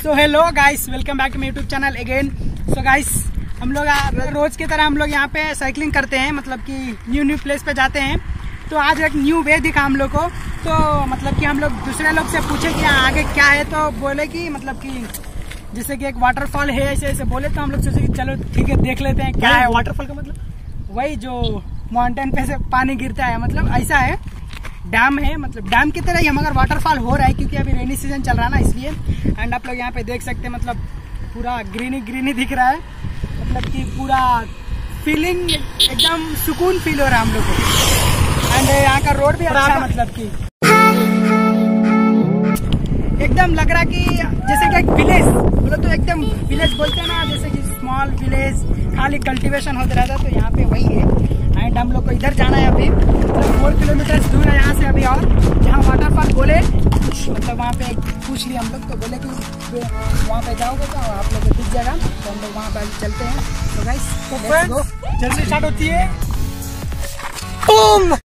So hello guys, welcome back to my YouTube channel again. So guys, हम लोग रोज की तरह हम लोग यहाँ पे साइकिलिंग करते हैं, मतलब कि न्यू प्लेस पे जाते हैं। तो आज एक न्यू वे दिखा हम लोग को। तो मतलब कि हम लोग दूसरे लोग से पूछे कि आगे क्या है, तो बोले कि मतलब कि जैसे कि एक वाटरफॉल है, ऐसे ऐसे बोले। तो हम लोग सोचे कि चलो ठीक है, देख लेते हैं क्या है वाटरफॉल का। मतलब वही जो माउंटेन पे से पानी गिरता है, मतलब ऐसा है, डैम है, मतलब डैम की तरह ही हम अगर वाटरफॉल हो रहा है, क्योंकि अभी रेनी सीजन चल रहा है ना, इसलिए। एंड आप लोग यहाँ पे देख सकते हैं, मतलब पूरा ग्रीनी दिख रहा है, मतलब कि पूरा फीलिंग एकदम सुकून फील हो रहा है हम लोग को। एंड यहाँ का रोड भी अच्छा है, मतलब कि एकदम लग रहा कि जैसे कि एक विलेज बोलो तो एकदम विलेज बोलते हैं ना, जैसे कि स्मॉल विलेज, खाली कल्टीवेशन होता रहता है। तो यहाँ पे वही है। एंड हम लोग को इधर जाना है अभी, मतलब 4 किलोमीटर दूर है यहाँ से अभी। और जहाँ वाटरफॉल बोले, मतलब वहाँ पे पूछ लिया हम लोग, तो बोले कि वहाँ पे जाओगे तो आप लोग को दिख जाएगा। तो हम लोग वहाँ पे चलते हैं। तो गाइस लेट्स गो। जल्दी स्टार्ट होती है। बूम।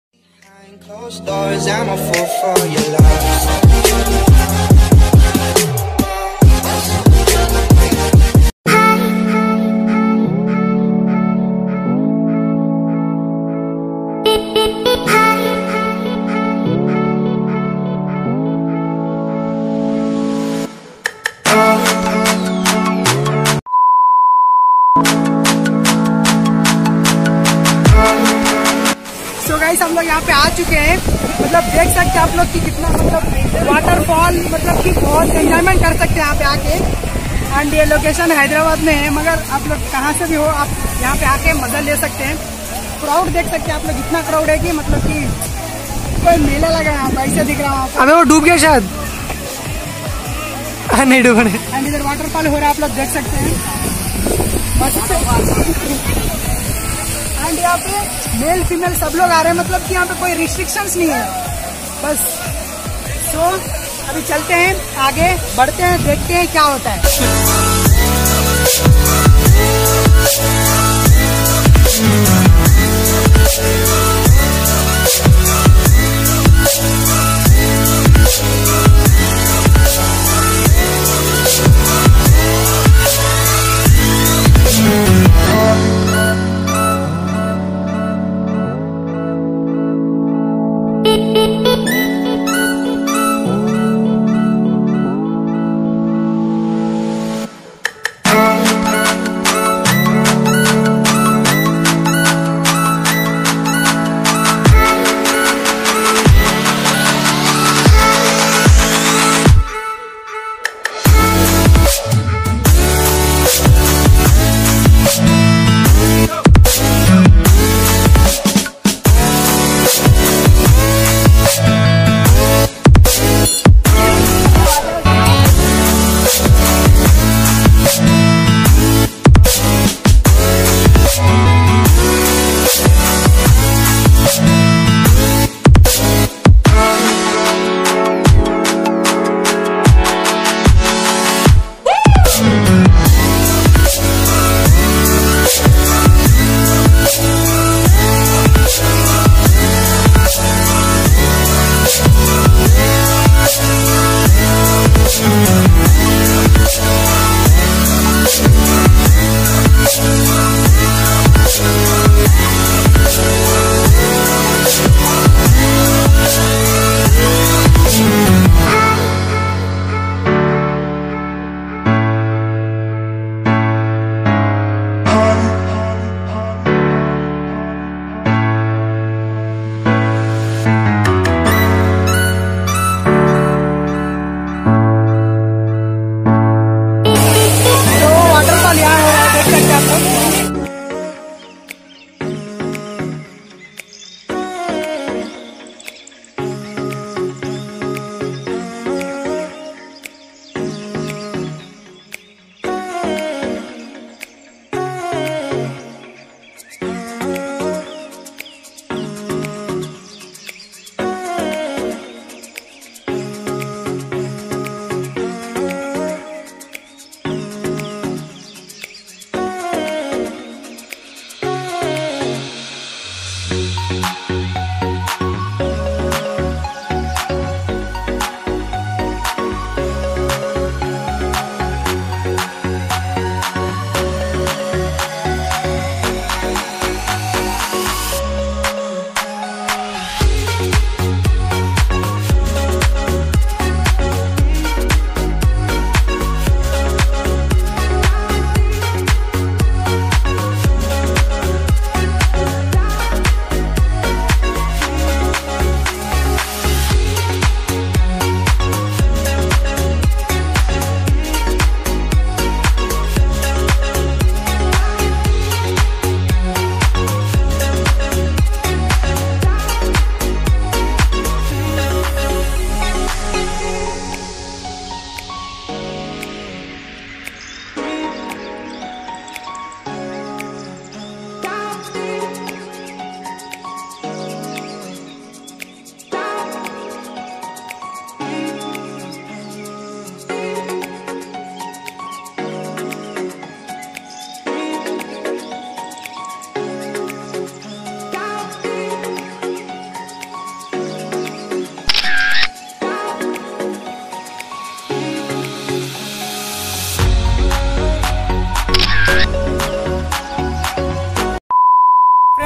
हम लोग यहाँ पे आ चुके हैं, मतलब देख सकते हैं आप लोग कि कितना मतलब वाटरफॉल, मतलब कि बहुत एंजॉयमेंट कर सकते हैं यहाँ पे आके। एंड ये लोकेशन हैदराबाद में है, मगर आप लोग कहाँ से भी हो, आप यहाँ पे आके मजा ले सकते हैं। क्राउड देख सकते हैं आप लोग, इतना क्राउड है कि मतलब कि कोई मेला लगा है यहाँ पे, ऐसे दिख रहा है। अबे वो डूब गया शायद। नहीं डूबा नहीं। एंड इधर वाटरफॉल हो रहा है, आप लोग देख सकते हैं। एंड यहाँ पे मेल फीमेल सब लोग आ रहे हैं, मतलब कि यहाँ पे कोई रिस्ट्रिक्शंस नहीं है बस। सो अभी चलते हैं, आगे बढ़ते हैं, देखते हैं क्या होता है।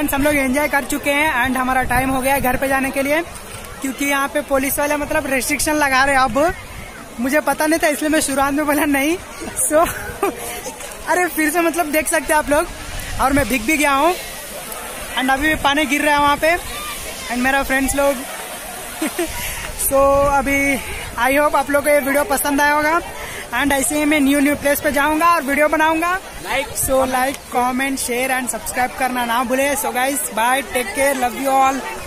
फ्रेंड्स हम लोग एंजॉय कर चुके हैं एंड हमारा टाइम हो गया है घर पे जाने के लिए, क्योंकि यहाँ पे पुलिस वाले मतलब रेस्ट्रिक्शन लगा रहे हैं। अब मुझे पता नहीं था इसलिए मैं शुरुआत में बोला नहीं। सो अरे फिर से मतलब देख सकते हैं आप लोग, और मैं भीग भी गया हूँ एंड अभी भी पानी गिर रहा है वहाँ पे एंड मेरा फ्रेंड्स लोग। सो अभी आई होप आप लोग को ये वीडियो पसंद आया होगा एंड ऐसे ही मैं न्यू प्लेस पे जाऊंगा और वीडियो बनाऊंगा। Like comment share and subscribe करना ना भूले। So guys bye, take care, love you all.